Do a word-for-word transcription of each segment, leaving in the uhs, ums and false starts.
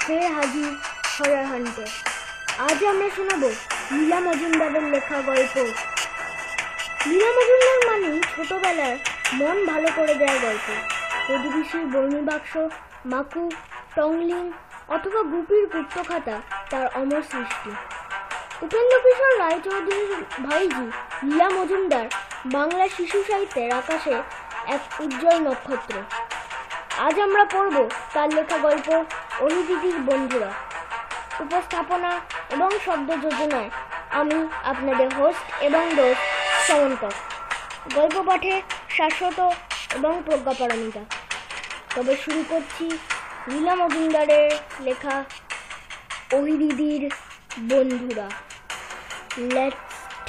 ফের হাজির ছড়ার হান্টে। আজ আমরা শোনাবো লীলা মজুমদারের লেখা গল্প। লীলা মজুমদার মানে ছোটবেলার মন ভালো করে দেওয়ার গল্প। প্রতিবেশীর বর্ণিবাক্স, মাকু, টংলিং অথবা গুপির গুপ্তখাতা তার অমর সৃষ্টি। উপেন্দ্র কিশোর রায়চৌধুরীর ভাইজি লীলা মজুমদার বাংলা শিশু সাহিত্যের আকাশে এক উজ্জ্বল নক্ষত্র। আজ আমরা পড়ব তার লেখা গল্প অহিদিদির বন্ধুরা। উপস্থাপনা এবং শব্দ যোজনায় আমি আপনাদের হোস্ট এবং দোস্ত সমন্তক। গল্প পাঠে শাশ্বত এবং প্রজ্ঞাপারমিতা। তবে শুরু করছি লীলা মজুমদারের লেখা অহিদিদির বন্ধুরা। লেটস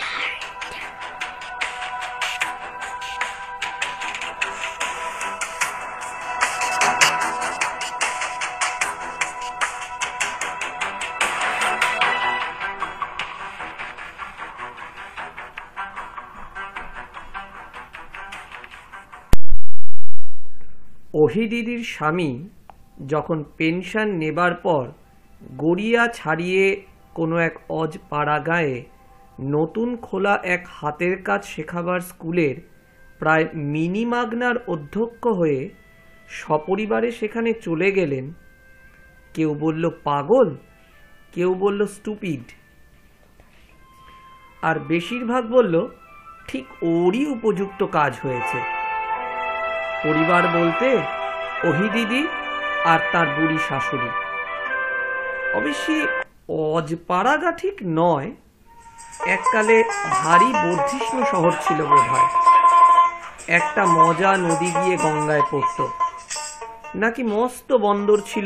অহিদিদির স্বামী যখন পেনশন নেবার পর গড়িয়া ছাড়িয়ে কোনো এক অজ পাড়া গায়ে নতুন খোলা এক হাতের কাজ শেখাবার স্কুলের প্রায় মিনিমাগনার অধ্যক্ষ হয়ে সপরিবারে সেখানে চলে গেলেন, কেউ বলল পাগল, কেউ বলল স্টুপিড, আর বেশিরভাগ বলল ঠিক ওরই উপযুক্ত কাজ হয়েছে। পরিবার বলতে অহিদিদি আর তার বুড়ি শাশুড়ি। অবশ্যই অজপাড়াগা ঠিক নয়, এককালে ভারী বর্ধিষ্ণু শহর ছিল বোধ হয়। একটা মজা নদী গিয়ে গঙ্গায় পড়ত, নাকি মস্ত বন্দর ছিল।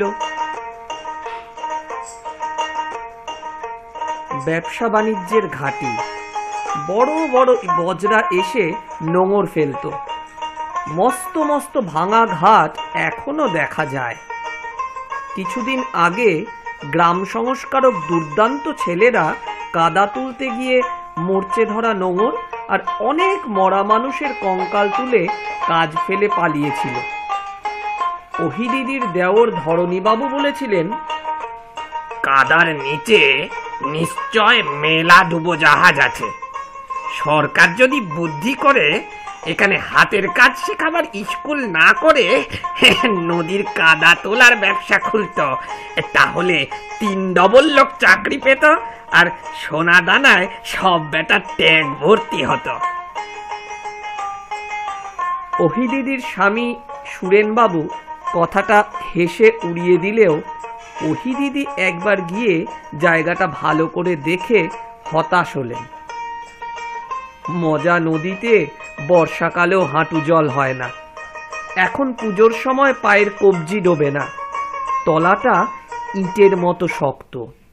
ব্যবসা বাণিজ্যের ঘাঁটি, বড় বড় বজরা এসে নোঙর ফেলত। মস্ত মস্ত ভাঙা ঘাট এখনো দেখা যায়। কিছুদিন আগে গ্রাম সংস্কারক দুর্দান্ত ছেলেরা কাদা তুলতে গিয়ে মরচে ধরা নোঙর আর অনেক মরা মানুষের কঙ্কাল তুলে কাজ ফেলে পালিয়েছিল। অহিদিদির দেওর ধরণীবাবু বলেছিলেন, কাদার নিচে নিশ্চয় মেলা ডুবো জাহাজ আছে। সরকার যদি বুদ্ধি করে এখানে হাতের কাজ শেখাবার স্কুল না করে নদীর কাদা তোলার ব্যবসা খুলত, তাহলে তিন ডবল লোক চাকরি পেত আর সোনা দানায় সব বেটা ট্যাঙ্ক ভর্তি হতো। অহিদিদির স্বামী সুরেনবাবু কথাটা হেসে উড়িয়ে দিলেও অহিদিদি একবার গিয়ে জায়গাটা ভালো করে দেখে হতাশ হলেন। মজা নদীতে বর্ষাকালেও হাঁটু জল হয় না। এখন পুজোর সময় পায়ের কবজি ডোবে না, তলাটা ইটের মতো শক্ত।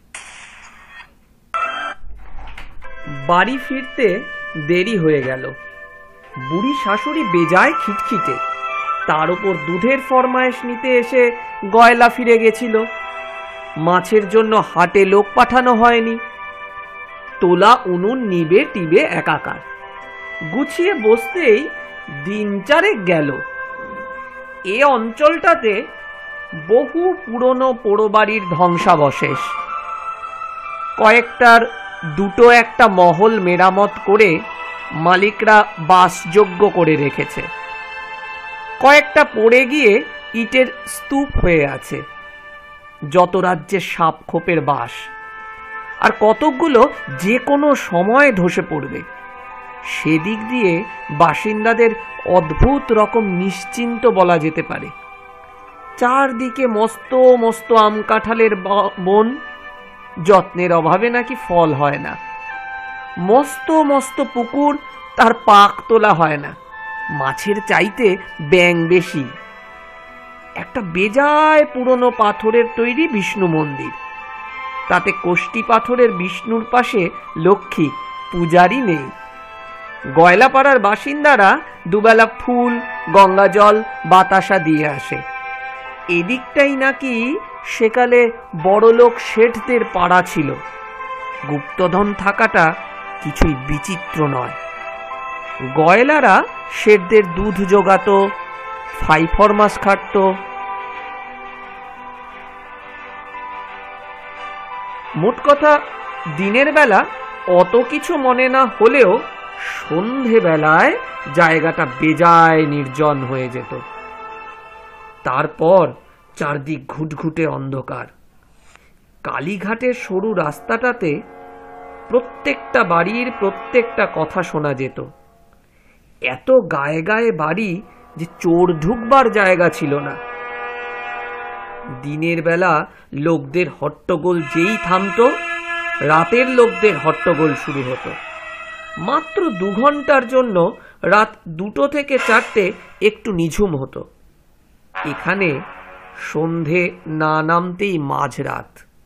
বাড়ি ফিরতে দেরি হয়ে গেল। বুড়ি শাশুড়ি বেজায় খিটখিটে, তার উপর দুধের ফরমায়েশ নিতে এসে গয়লা ফিরে গেছিল। মাছের জন্য হাটে লোক পাঠানো হয়নি। তোলা উনুন নিবে টিবে একাকার। গুছিয়ে বসতেই দিন চারেক গেল। এ অঞ্চলটাতে বহু পুরনো পোড়ো বাড়ির ধ্বংসাবশেষ। কয়েকটার দুটো একটা মহল মেরামত করে মালিকরা বাসযোগ্য করে রেখেছে। কয়েকটা পড়ে গিয়ে ইটের স্তূপ হয়ে আছে, যত রাজ্যের সাপ খোপের বাস। আর কতকগুলো যে কোনো সময় ধসে পড়বে। সেদিক দিয়ে বাসিন্দাদের অদ্ভুত রকম নিশ্চিন্ত বলা যেতে পারে। চারদিকে মস্ত মস্ত আম কাঁঠালের বন, যত্নের অভাবে নাকি ফল হয় না। মস্ত মস্ত পুকুর, তার পাক তোলা হয় না। মাছের চাইতে ব্যাঙ বেশি। একটা বেজায় পুরনো পাথরের তৈরি বিষ্ণু মন্দির, তাতে কোষ্টি পাথরের বিষ্ণুর পাশে লক্ষ্মী, পূজারি নেই। গয়লাপাড়ার বাসিন্দারা দুবেলা ফুল, গঙ্গা জল, বাতাসা দিয়ে আসে। এদিকটাই নাকি সেকালে বড়লোক শেঠদের পাড়া ছিল। গুপ্তধন থাকাটা কিছুই বিচিত্র নয়। গয়লারা শেঠদের দুধ জোগাত, ফাইফরমাস খাটত। মোট কথা দিনের বেলা অত কিছু মনে না হলেও সন্ধেবেলায় জায়গাটা বেজায় নির্জন হয়ে যেত। তারপর চারদিক ঘুটঘুটে অন্ধকার। কালীঘাটের সরু রাস্তাটাতে প্রত্যেকটা বাড়ির প্রত্যেকটা কথা শোনা যেত। এত গায়ে গায়ে বাড়ি যে চোর ঢুকবার জায়গা ছিল না। দিনের বেলা লোকদের হট্টগোল যেই থামতো, রাতের লোকদের হট্টগোল শুরু হতো। মাত্র দু ঘন্টার জন্য রাত দুটো থেকে চারটে একটু নিঝুম হতো। এখানে সন্ধে না নামতেই মাঝরাত।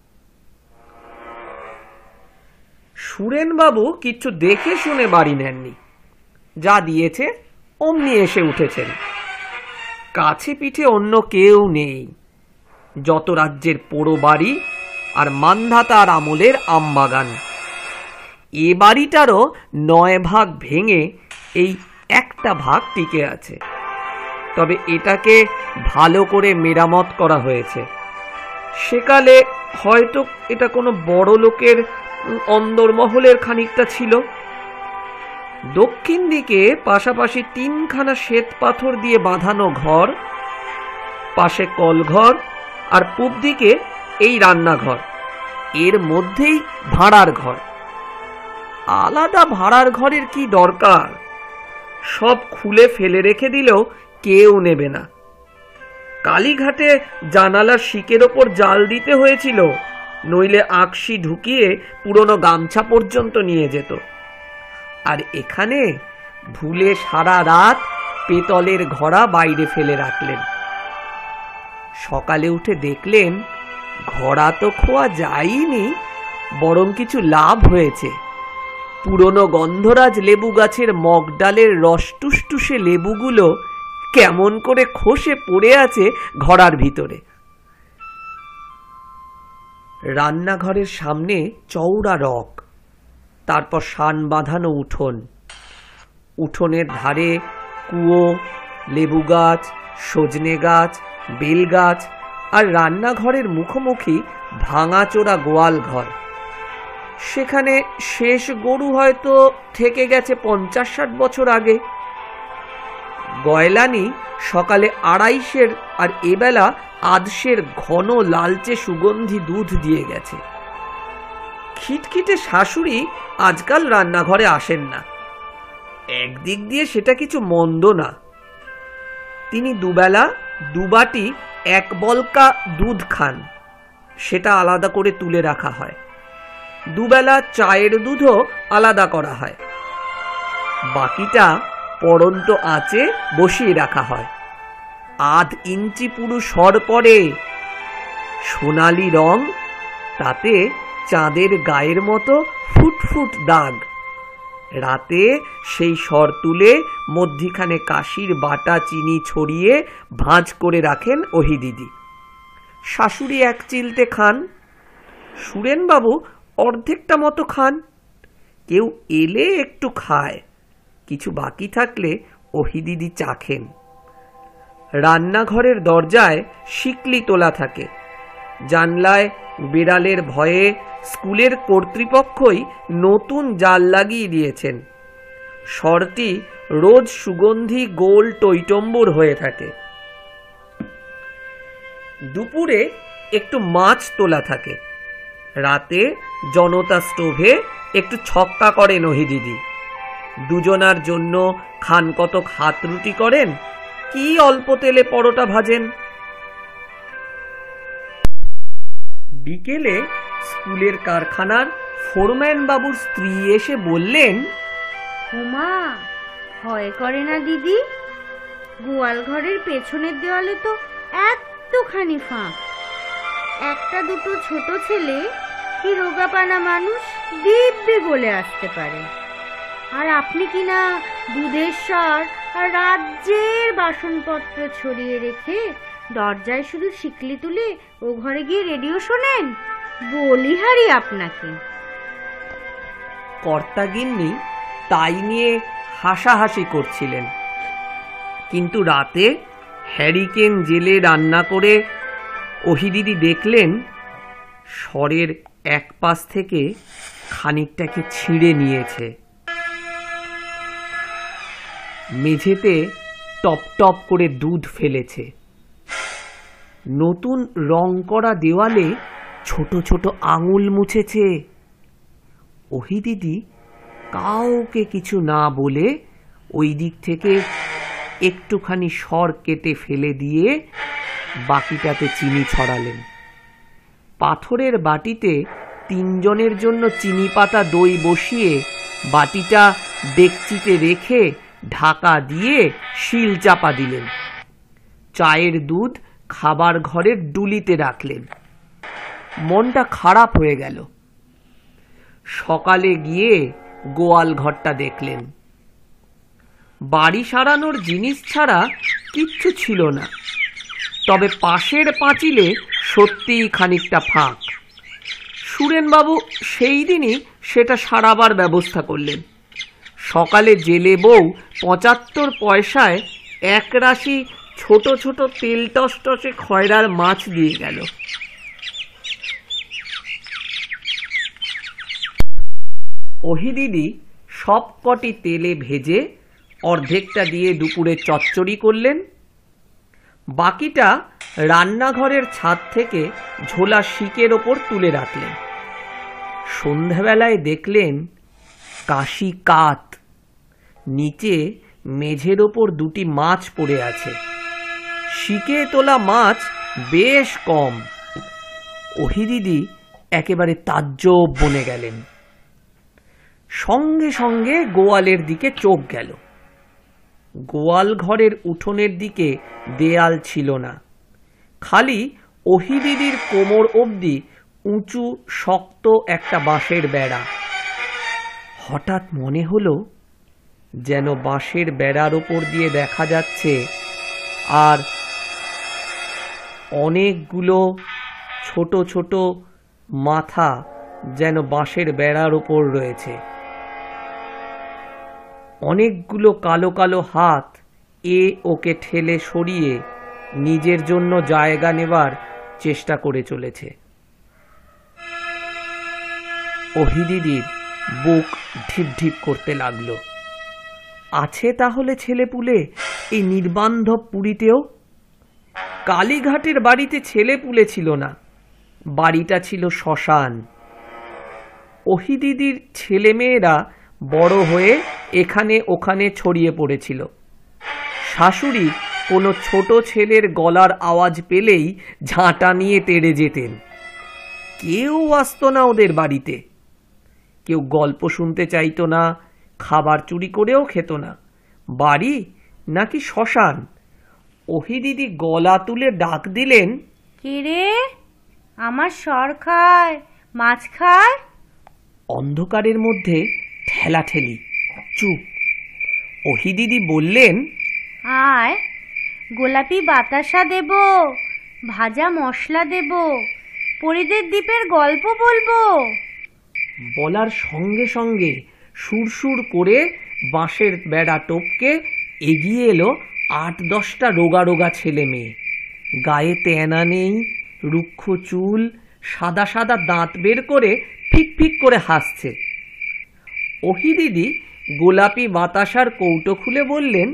সুরেনবাবু কিচ্ছু দেখে শুনে বাড়ি নেননি, যা দিয়েছে অমনি এসে উঠেছেন। কাছে পিঠে অন্য কেউ নেই। যত রাজ্যের পোড়ো বাড়ি আর মান্ধাতার আমলের আমবাগান, এ বাড়িটারও নয় ভাগ ভেঙে এই একটা ভাগ টিকে আছে। তবে এটাকে ভালো করে মেরামত করা হয়েছে। সেকালে হয়তো এটা কোনো বড় লোকের অন্দরমহলের খানিকটা ছিল। দক্ষিণ দিকে পাশাপাশি তিনখানা শ্বেত পাথর দিয়ে বাঁধানো ঘর, পাশে কলঘর, আর পূব দিকে এই রান্নাঘর, এর মধ্যেই ভাড়ার ঘর। আলাদা ভাড়ার ঘরের কি দরকার? সব খুলে ফেলে রেখে দিলেও কেউ নেবে না। কালীঘাটে জানালার শিকের ওপর জাল দিতে হয়েছিল, নইলে আকশি ঢুকিয়ে পুরনো গামছা পর্যন্ত নিয়ে যেত। আর এখানে ভুলে সারা রাত পেতলের ঘড়া বাইরে ফেলে রাখলেন। সকালে উঠে দেখলেন ঘড়া তো খোয়া যায়নি, বরং কিছু লাভ হয়েছে। পুরনো গন্ধরাজ লেবু গাছের মগডালের রসটুসটুসে লেবুগুলো কেমন করে খসে পড়ে আছে ঘড়ার ভিতরে। রান্নাঘরের সামনে চওড়া রক, তারপর শান বাঁধানো উঠোন। উঠোনের ধারে কুয়ো, লেবু গাছ, সজনে গাছ, বেল গাছ, আর রান্নাঘরের মুখোমুখি ভাঙাচোরা গোয়াল ঘর। সেখানে শেষ গরু হয়তো থেকে গেছে পঞ্চাশ ষাট বছর আগে। গয়লানি সকালে আড়াইশের আর এবেলা আধশের ঘন লালচে সুগন্ধি দুধ দিয়ে গেছে। খিটখিটে শাশুড়ি আজকাল রান্নাঘরে আসেন না। একদিক দিয়ে সেটা কিছু মন্দ না। তিনি দুবেলা দুবাটি এক বলকা দুধ খান, সেটা আলাদা করে তুলে রাখা হয়। দুবেলা চায়ের দুধও আলাদা করা হয়। বাকিটা পড়ন্ত আঁচে বসিয়ে রাখা হয়। আধ ইঞ্চি পুরু সর পড়ে, সোনালি রং, তাতে চাঁদের গায়ের মতো ফুটফুট দাগ। রাতে সেই সর তুলে মধ্যিখানে কাশির বাটা চিনি ছড়িয়ে ভাঁজ করে রাখেন ওহি দিদি। শাশুড়ি এক চিলতে খান, সুরেনবাবু অর্ধেকটা মতো খান। কেউ এলে একটু খায়, কিছু বাকি থাকলে ওহি দিদি চাখেন। রান্নাঘরের দরজায় শিকলি তোলা থাকে। জানলায় বিড়ালের ভয়ে স্কুলের কর্তৃপক্ষই নতুন জাল লাগিয়ে দিয়েছেন। সরটি রোজ সুগন্ধি গোল টইটম্বুর হয়ে থাকে। দুপুরে একটু মাছ তোলা থাকে। রাতে জনতা স্টোভে একটু ছক্কা করেন ওহি দিদি। দুজনার জন্য খান কতক হাত রুটি করেন, কি অল্প তেলে পরোটা ভাজেন। বিকেলে স্কুলের কারখানার ফোরম্যান বাবুর স্ত্রী এসে বললেন, উমা, ভয় করে না দিদি? গোয়াল ঘরের পেছনের দেওয়ালে তো এতখানি ফাঁক। একটা দুটো ছোট ছেলে কি রোগাপানা মানুষ দিব্যি গলে আসতে পারে। আর আপনি কিনা দুধের স্বর আর রাজ্যের বাসনপত্র ছড়িয়ে রেখে দরজায় শুধু শিকলি তুলে ও ঘরে গিয়ে রেডিও শোনেন? বলিহারি আপনাকে। কর্তাগিন্নি তাই নিয়ে হাসাহাসি করছিলেন। কিন্তু রাতে হ্যারিকেন জেলে রান্না করে ওহি দিদি দেখলেন স্বরের এক পাশ থেকে খানিকটাকে ছিঁড়ে নিয়েছে। মেঝেতে টপ টপ করে দুধ ফেলেছে। নতুন রং করা দেওয়ালে ছোট ছোট আঙুল মুছেছে। ওহি দিদি কাউকে কিছু না বলে ওই দিক থেকে একটুখানি সর কেটে ফেলে দিয়ে বাকিটাতে চিনি ছড়ালেন। পাথরের বাটিতে তিনজনের জন্য চিনি পাতা দই বসিয়ে বাটিটা ডেকচিতে রেখে ঢাকা দিয়ে শিল চাপা দিলেন। চায়ের দুধ খাবার ঘরের ডুলিতে রাখলেন। মনটা খারাপ হয়ে গেল। সকালে গিয়ে গোয়াল ঘরটা দেখলেন। বাড়ি সারানোর জিনিস ছাড়া কিচ্ছু ছিল না, তবে পাশের পাঁচিলে সত্যিই খানিকটা ফাঁক। সুরেনবাবু সেই দিনই সেটা সারাবার ব্যবস্থা করলেন। সকালে জেলে বউ পঁচাত্তর পয়সায় এক রাশি ছোট ছোট তেল টসটসে খয়রার মাছ দিয়ে গেল। ওহি দিদি সব কটি তেলে ভেজে অর্ধেকটা দিয়ে দুপুরে চচ্চড়ি করলেন। বাকিটা রান্নাঘরের ছাদ থেকে ঝোলা শিকের ওপর তুলে রাখলেন। সন্ধ্যাবেলায় দেখলেন কাশি কাত, নিচে মেঝের ওপর দুটি মাছ পড়ে আছে। শিকে তোলা মাছ বেশ কম। ওহি দিদি একেবারে তাজ্জব বনে গেলেন। সঙ্গে সঙ্গে গোয়ালের দিকে চোখ গেল। গোয়াল ঘরের উঠোনের দিকে দেয়াল ছিল না, খালি ওহি দিদির কোমর অবধি উঁচু শক্ত একটা বাঁশের বেড়া। হঠাৎ মনে হলো যেন বাঁশের বেড়ার ওপর দিয়ে দেখা যাচ্ছে আর অনেকগুলো ছোট ছোট মাথা যেন বাঁশের বেড়ার ওপর রয়েছে। অনেকগুলো কালো কালো হাত এ ওকে ঠেলে সরিয়ে নিজের জন্য জায়গা নেবার চেষ্টা করে চলেছে। ওহি দিদির বুক ঢিপ ঢিপ করতে লাগলো। আছে তাহলে ছেলেপুলে এই নির্বান্ধব পুরীতেও? কালীঘাটের বাড়িতে ছেলেপুলে ছিল না, বাড়িটা ছিল শ্মশান। ওহি দিদির ছেলেমেয়েরা বড় হয়ে এখানে ওখানে ছড়িয়ে পড়েছিল। শাশুড়ি কোনো ছোট ছেলের গলার আওয়াজ পেলেই ঝাঁটা নিয়ে তেড়ে যেতেন। কেউ আসতো না ওদের বাড়িতে। কেউ গল্প শুনতে চাইতো না, খাবার চুরি করেও খেত না। বাড়ি নাকি শ্মশান? ওহি দিদি গলা তুলে ডাক দিলেন, কে রে? আমার সর খায়, মাছ খায়। অন্ধকারের মধ্যে ঠেলাঠেলি, চুপ। ওহি দিদি বললেন, আয়, গোলাপি বাতাসা দেব, ভাজা মশলা দেব, পরিদের দ্বীপের গল্প বলবো। বলার সঙ্গে সঙ্গে সুরসুর করে বাঁশের বেড়া টপকে এগিয়ে এলো আট দশটা রোগা রোগা ছেলে মেয়ে। গায়ে তেনা নেই, রুক্ষ চুল, সাদা সাদা দাঁত বের করে ফিক ফিক করে হাসছে। ওহি দিদি গোলাপি বাতাসার কৌটো খুলে বললেন,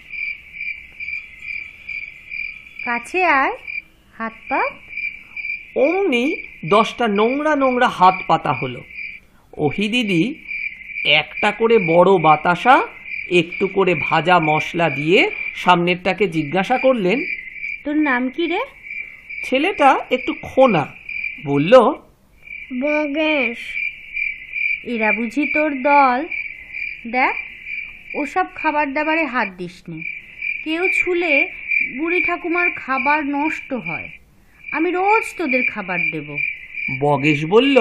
কাছে আয়, হাত পা। অমনি দশটা নোংরা নোংরা হাত পাতা হলো। ওহি দিদি একটা করে বড় বাতাসা, একটু করে ভাজা মশলা দিয়ে সামনেরটাকে জিজ্ঞাসা করলেন, তোর নাম কি রে? ছেলেটা একটু খোনা বলল, বগেশ। এরা বুঝি তোর দল? দেখ, ওসব খাবার দাবারে হাত দিস নে। কেউ ছুলে বুড়ি ঠাকুমার খাবার নষ্ট হয়। আমি রোজ তোদের খাবার দেব। বগেশ বলল,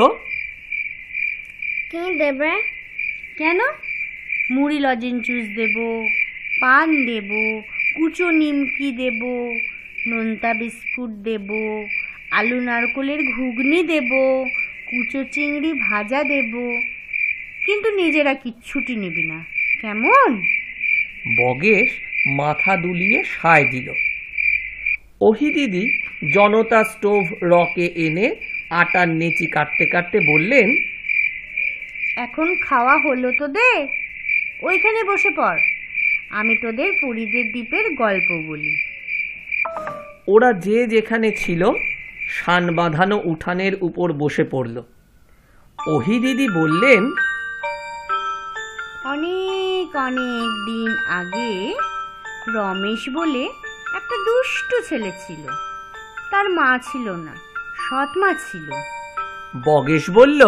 কি দেবে? কেন? মুড়ি লজেন জুস দেব, পান দেব, কুচো নিমকি দেব, নোনতা বিস্কুট দেব, আলু নারকলের ঘুগনি দেব, কুচো চিংড়ি ভাজা দেব। কিন্তু নিজেরা কিচ্ছুটি নিবি না, কেমন? বগেশ মাথা দুলিয়ে সায় দিল। ওহি দিদি জনতা স্টোভ রকে এনে আটার নেচি কাটতে কাটতে বললেন, এখন খাওয়া হলো তোদের? ওইখানে বসে পড়, আমি তোদের পরিদের দ্বীপের গল্প বলি। ওরা যে যেখানে ছিল শান বাঁধানো উঠানের উপর বসে পড়ল। ওহি দিদি বললেন, অনেক অনেক দিন আগে রমেশ বলে একটা দুষ্টু ছেলে ছিল। তার মা ছিল না, সৎ মা ছিল। বগেশ বলল,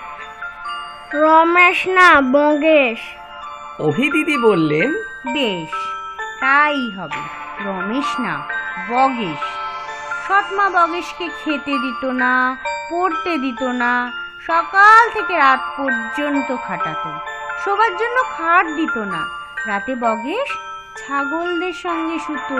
রমেশ না, বগেশ। ওহি দিদি বললেন, বেশ, তাই হবে, রমেশ না বগেশ। সৎ মা বগেশকে খেতে দিত না, পড়তে দিত না, সকাল থেকে রাত পর্যন্ত খাটাতো, শোবার জন্য খাট দিত না। রাতে বগেশ ছাগলদের সঙ্গে শুতো।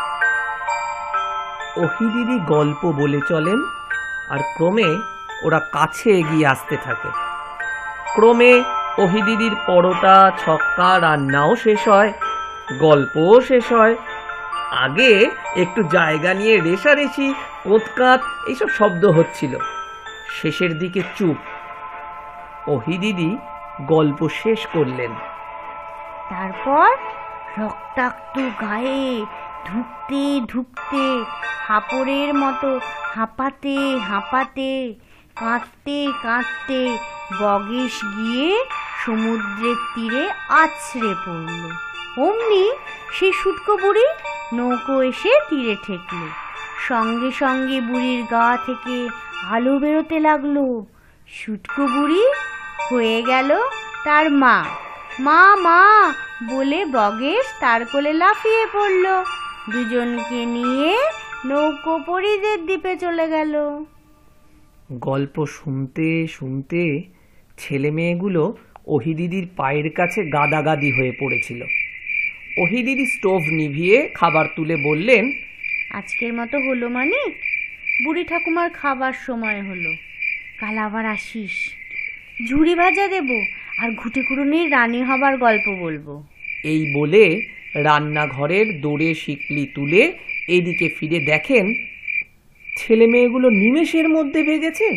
ওহি দিদি গল্প বলে চলেন, আর ক্রমে ওরা কাছে এগিয়ে আসতে থাকে। ক্রমে ওহি দিদির পরোটা ছক্কা রান্নাও শেষ হয়, গল্পও শেষ হয়। আগে একটু জায়গা নিয়ে রেশারেশি, কোঁতকাত এইসব শব্দ হচ্ছিল, শেষের দিকে চুপ। ওহি দিদি গল্প শেষ করলেন। তারপর রক্তাক্ত গায়ে ঢুকতে ঢুকতে, হাঁপড়ের মতো হাঁপাতে হাঁপাতে, কাঁদতে কাঁদতে বগেশ গিয়ে সমুদ্রের তীরে আছড়ে পড়ল। অমনি সেই শুটকো বুড়ি নৌকো এসে তীরে ঠেকল। সঙ্গে সঙ্গে বুড়ির গা থেকে আলো বেরোতে লাগলো। শুটকো বুড়ি হয়ে গেল তার মা। মা মা বলে বগেশ তার কোলে লাফিয়ে পড়ল। দুজনকে নিয়ে নৌকো পরিদের দ্বীপে চলে গেল। গল্প শুনতে শুনতে ছেলে মেয়েগুলো ওহি দিদির পায়ের কাছে গাদাগাদি হয়ে পড়েছিল। ওহি দিদি স্টোভ নিভিয়ে খাবার তুলে বললেন, আজকের মতো হলো মানে? বুড়ি ঠাকুমার খাবার সময় হলো, কাল আবার আসিস। ঝুড়ি ভাজা দেব আর ঘুটে কুড়ুনির রানী হবার গল্প বলবো। এই বলে রান্নাঘরের দোরে শিকলি তুলে এদিকে ফিরে দেখেন ছেলে মেয়েগুলো নিমেষের মধ্যে ভেগেছে।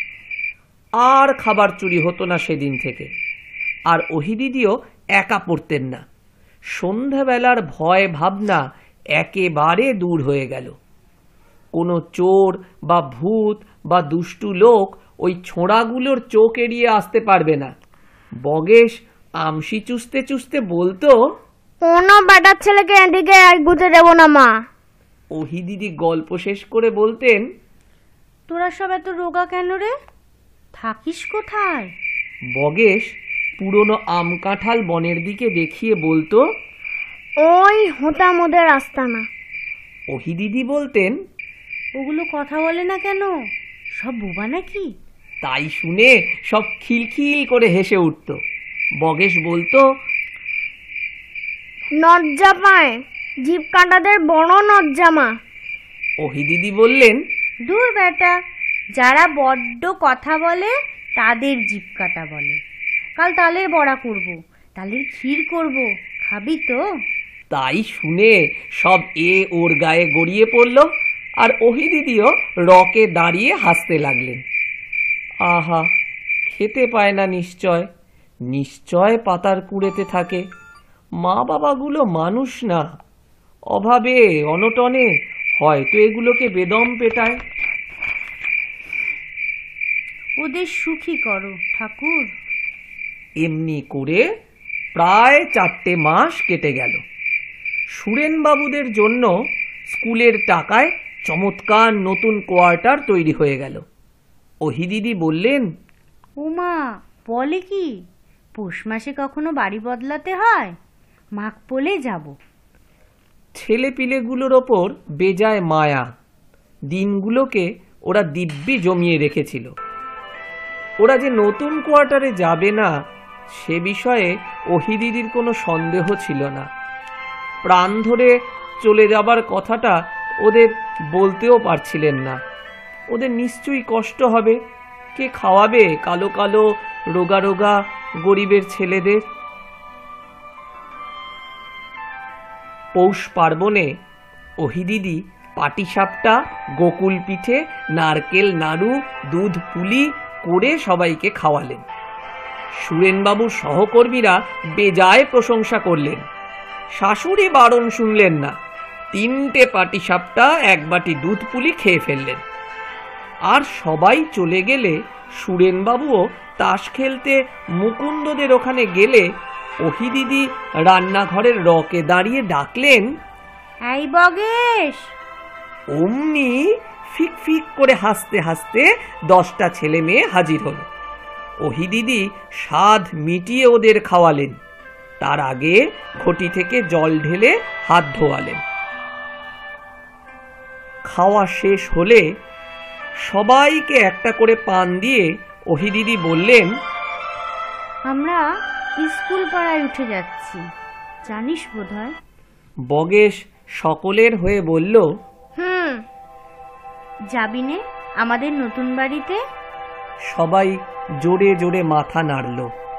আর খাবার চুরি হতো না সেদিন থেকে। আর ওহি দিদিও একা পড়তেন না। সন্ধ্যাবেলার ভয় ভাবনা একেবারে দূর হয়ে গেল। কোনো চোর বা ভূত বা দুষ্টু লোক ওই ছোঁড়াগুলোর চোখ এড়িয়ে আসতে পারবে না। বগেশ আমসি চুষতে চুষতে বলতো, কোনো বেটার ছেলেকে এদিকে আর গুতে দেব না মা। ওহি দিদি গল্প শেষ করে বলতেন, তোরা সব এত রোগা কেন রে? থাকিস কোথায়? বগেশ পুরনো আম কাঁঠাল বনের দিকে দেখিয়ে বলতো, ওই হোতা মোদের আস্তানা। ওহি দিদি বলতেন, ওগুলো কথা বলে না কেন? সব বোবা নাকি? তাই শুনে সব খিলখিল করে হেসে উঠত। বগেশ বলতো, নজ্জা পায়, জিভ কাঁটাদের বড় নজ্জা মা। ওহি দিদি বললেন, দূর বেটা, যারা বড্ড কথা বলে তাদের জিভ কাটা বলে। কাল তালের বড়া করব, তালের ক্ষীর করব, খাবি তো? তাই শুনে সব এ ওর গায়ে গড়িয়ে পড়ল। আর ওহি দিদিও রকে দাঁড়িয়ে হাসতে লাগলেন। আহা, খেতে পায় না নিশ্চয়, নিশ্চয় পাতার কুড়েতে থাকে। মা বাবাগুলো মানুষ না, অভাবে অনটনে হয়তো এগুলোকে বেদম পেটায়। ওদের সুখী করো ঠাকুর। এমনি করে প্রায় চারটে মাস কেটে গেল। সুরেনবাবুদের জন্য স্কুলের টাকায় চমৎকার নতুন কোয়ার্টার তৈরি হয়ে গেল। ওহি দিদি বললেন, উমা বলে কি, পৌষ মাসে কখনো বাড়ি বদলাতে হয়? মাঘ পোলে যাব। ছেলে পিলেগুলোর ওপর বেজায় মায়া। দিনগুলোকে ওরা দিব্যি জমিয়ে রেখেছিল। ওরা যে নতুন কোয়ার্টারে যাবে না সে বিষয়ে ওহি দিদির কোনো সন্দেহ ছিল না। প্রাণ ধরে চলে যাবার কথাটা ওদের বলতেও পারছিলেন না। ওদের নিশ্চয়ই কষ্ট হবে। কে খাওয়াবে কালো কালো রোগা রোগা গরিবের ছেলেদের? পৌষ পার্বণে ওহি দিদি পাটিসাপটা, গোকুল পিঠে, নারকেল নাড়ু, দুধ পুলি করে সবাইকে খাওয়ালেন। সুরেনবাবুর সহকর্মীরা বেজায় প্রশংসা করলেন। শাশুড়ি বারণ শুনলেন না, তিনটে পাটিসাপটা এক বাটি দুধ পুলি খেয়ে ফেললেন। আর সবাই চলে গেলে সুরেনবাবুও তাস খেলতে মুকুন্দদের ওখানে গেলে ওহি দিদি রান্নাঘরের রকে দাঁড়িয়ে ডাকলেন, এই বগেশ। অমনি ফিক ফিক করে হাসতে হাসতে দশটা ছেলে মেয়ে হাজির হল। ওহি দিদি স্বাদ মিটিয়ে ওদের খাওয়ালেন। তার আগে ঘটি থেকে জল ঢেলে হাত ধোয়ালেন। খাওয়া শেষ হলে সবাইকে একটা করে পান দিয়ে ওহি দিদি বললেন, আমরা স্কুল পাড়ায় উঠে যাচ্ছি, জানিস বোধহয়। বগেশ সকলের হয়ে বলল, হুম। যাবি নে আমাদের নতুন বাড়িতে? সবাই জোরে জোরে মাথা নাড়ল।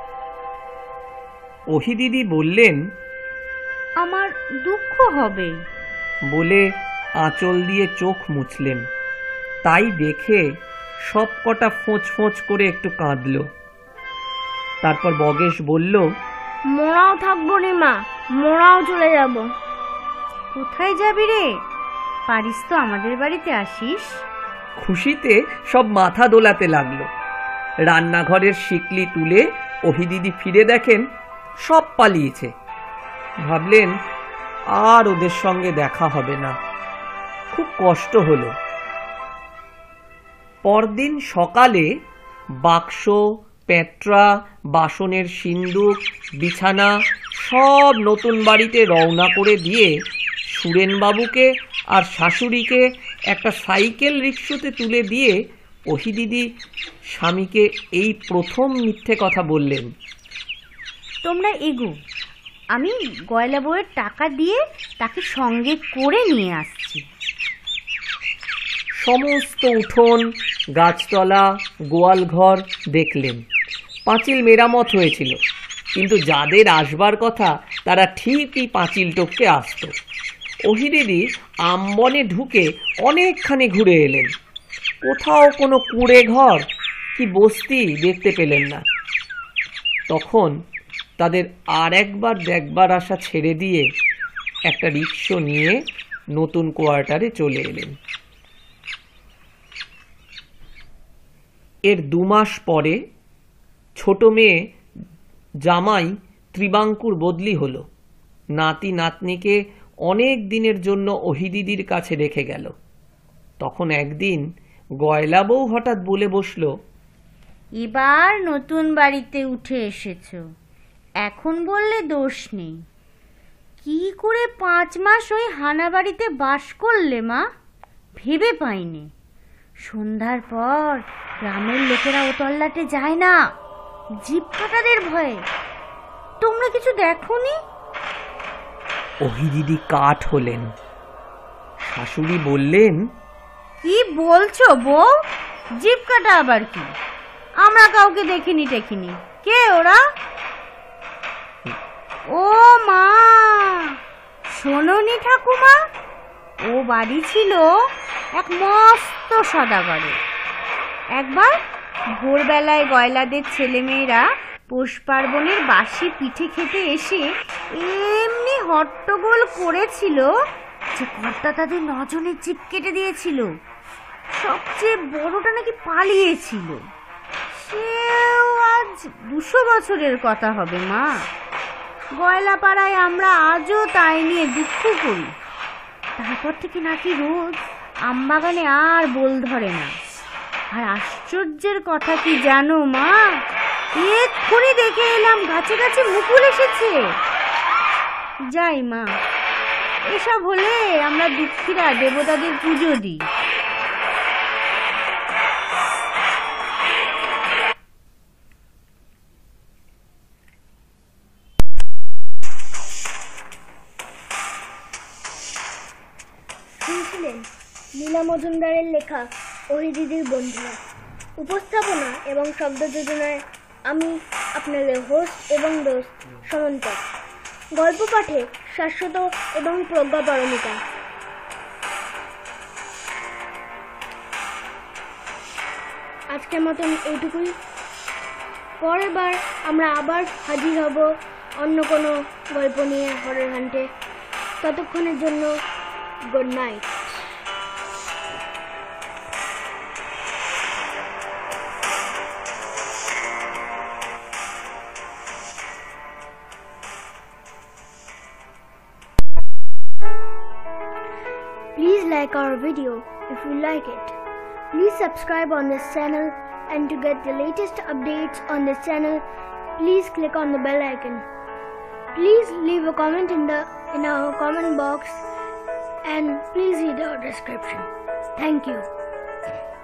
ওহি দিদি বললেন, আমার দুঃখ হবে। বলে আঁচল দিয়ে চোখ মুছলেন। তাই দেখে সব কটা ফোঁচ ফোঁচ করে একটু কাঁদল। তারপর বগেশ বলল, মোড়াও থাকবো রে মা, মোড়াও চলে যাব। কোথায় যাবি রে? পারিস তো আমাদের বাড়িতে আসিস। খুশিতে সব মাথা দোলাতে লাগলো। রান্নাঘরের শিকলি তুলে ওহি দিদি ফিরে দেখেন সব পালিয়েছে। ভাবলেন আর ওদের সঙ্গে দেখা হবে না। খুব কষ্ট হলো। পরদিন সকালে বাক্স, পেট্রা, বাসনের সিন্দুক, বিছানা সব নতুন বাড়িতে রওনা করে দিয়ে সুরেনবাবুকে আর শাশুড়িকে একটা সাইকেল রিক্সাতে তুলে দিয়ে ওহি দিদি স্বামীকে এই প্রথম মিথ্যে কথা বললেন, তোমরা এগো, আমি গয়লা বউয়ের টাকা দিয়ে তাকে সঙ্গে করে নিয়ে আসছি। সমস্ত উঠোন, গাছতলা, গোয়ালঘর দেখলেন। পাঁচিল মেরামত হয়েছিল, কিন্তু যাদের আসবার কথা তারা ঠিকই পাঁচিল টপকে আসত। ওহি দিদি আমবনে ঢুকে অনেকখানি ঘুরে এলেন। কোথাও কোনো কুঁড়ে ঘর কি বস্তি দেখতে পেলেন না। তখন তাদের আর একবার দেখবার আশা ছেড়ে দিয়ে একটা রিক্সা নিয়ে নতুন কোয়ার্টারে চলে এলেন। এর দু মাস পরে ছোট মেয়ে জামাই ত্রিবাঙ্কুর বদলি হলো। নাতি নাতনিকে অনেক দিনের জন্য ওহি দিদির কাছে রেখে গেল। তখন একদিন গয়লা বউ হঠাৎ বলে বসল, এবার নতুন বাড়িতে উঠে এসেছো, এখন বললে দোষ নেই। কি করে পাঁচ মাস ওই হানা বাড়িতে বাস করলে মা? ভেবে পাইনি। সন্ধ্যার পর গ্রামের লোকেরা ও তল্লাটে যায় না, জিপ কাটাদের ভয়ে। তোমরা কিছু দেখোনি? ওহি দিদি কাঠ হলেন। শাশুড়ি বললেন, কি বলছো বউ? জিপ কাটা আবার কি? আমরা কাউকে দেখিনি টেখিনি। কে ওরা? ও মা, শোনোনি ঠাকুমা? ও বাড়ি ছিল এক মস্ত সদাগরে। একবার ভোরবেলায় গয়লাদের ছেলেমেয়েরা পৌষ পার্বণের বাসি পিঠে খেতে এসে এমনি হট্টগোল করেছিল যে কর্তা তাদের নজনের জিভ কেটে দিয়েছিল। সবচেয়ে বড়টা নাকি পালিয়েছিল। সেও আজ দুশো বছরের কথা হবে মা। গয়লাপাড়ায় আমরা আজও তাই নিয়ে দুঃখ করি। তারপর থেকে নাকি রোজ আমবাগানে আর বোল ধরে না। আর আশ্চর্যের কথা কি জানো মা? এক্ষুনি দেখে এলাম গাছে গাছে মুকুল এসেছে। যাই মা, এসব হলে আমরা দুঃখীরা দেবতাদের পুজো দিই। শুনছিলেন লীলা মজুমদারের লেখা ওহি দিদির বন্ধুরা। উপস্থাপনা এবং শব্দ যোজনায় আমি আপনাদের হোস্ট এবং দোস্ত সমন্ত। গল্প পাঠে শাশ্বত এবং প্রজ্ঞা পারমিতা। আজকের মতন এইটুকুই। পরের বার আমরা আবার হাজির হব অন্য কোনো গল্প নিয়ে হরর হান্টে। ততক্ষণের জন্য good night. Please like our video if you like it. Please subscribe on this channel, and to get the latest updates on this channel, please click on the bell icon. Please leave a comment in the in our comment box, and please read our description. Thank you.